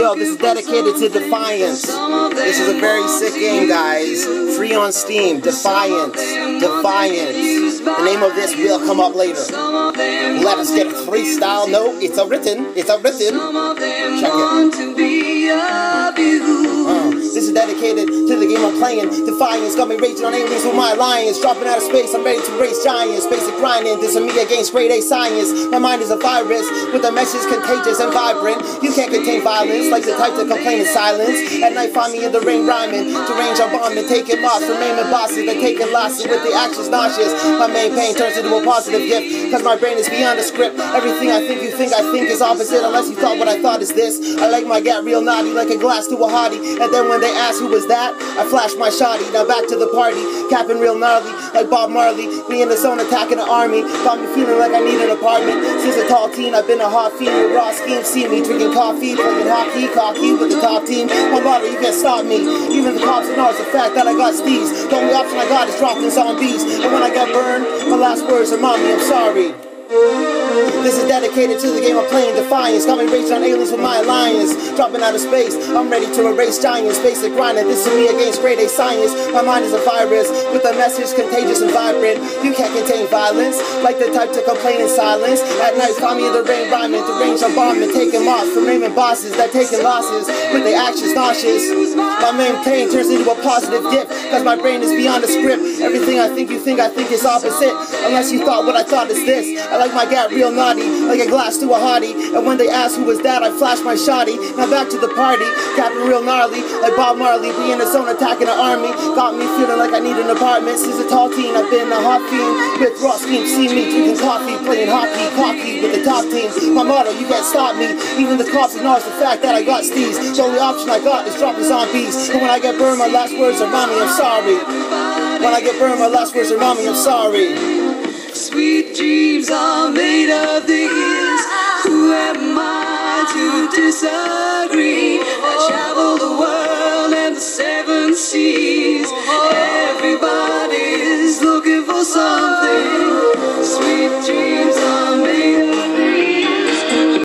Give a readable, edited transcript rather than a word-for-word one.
go. This is dedicated to Defiance. This is a very sick game, guys. Free on Steam. Defiance. Defiance. The name of this will come up later. Let us get a freestyle. No, it's a written. It's a written. Check it. This is dedicated to the game I'm playing. Defiance got me raging on aliens with my alliance. Dropping out of space, I'm ready to race giants. Basic grinding, this is me against grade A science. My mind is a virus with a message contagious and vibrant. You can't contain violence like the type to complain in silence. At night find me in the ring rhyming. To range I'm bombing, taking loss from aiming bosses. They're taking losses with the actions nauseous. My main pain turns into a positive gift, cause my brain is beyond the script. Everything I think you think I think is opposite, unless you thought what I thought is this. I like my gat real naughty like a glass to a hottie. And then when they ask who was that, I flash my shotty. Now back to the party, capping real gnarly like Bob Marley. Me in the zone attacking the army, got me feeling like I need an apartment. Since a tall teen, I've been a hot fiend with raw schemes. See me drinking coffee, playing hockey, cocky with the top team. My motto, you can't stop me. Even the cops know it's the fact that I got steez. The only option I got is dropping zombies. And when I get burned, my last words are mommy, I'm sorry. This is dedicated to the game I'm playing. Defiance got me raging on aliens with my alliance. Dropping out of space, I'm ready to erase giants. Basic grinding, this is me against grade A science. My mind is a virus with a message contagious and vibrant. You can't contain violence like the type to complain in silence. At night find me in the rain rhyming. The range I'm bombing, taking off from naming bosses that taking losses with their actions nauseous. My main pain turns into a positive dip, cause my brain is beyond the script. Everything I think you think I think is opposite, unless you thought what I thought is this. I like my gat real naughty like a glass to a hottie. And when they ask who was that, I flash my shotty. Now back to the party, capping real gnarly like Bob Marley. Be in the zone attacking the army, got me feeling like I need an apartment. Since a tall teen, I've been a hot fiend with raw schemes. See me drinking coffee, playing hockey, cocky with the top team. My motto, you can't stop me. Even the cops acknowledge the fact that I got steez. The only option I got is dropping zombies. And when I get burned, my last words are mommy, I'm sorry. When I get burned, my last words are mommy, I'm sorry. Sweet dreams are made of these. Who am I to disagree? I travel the world and the seven seas.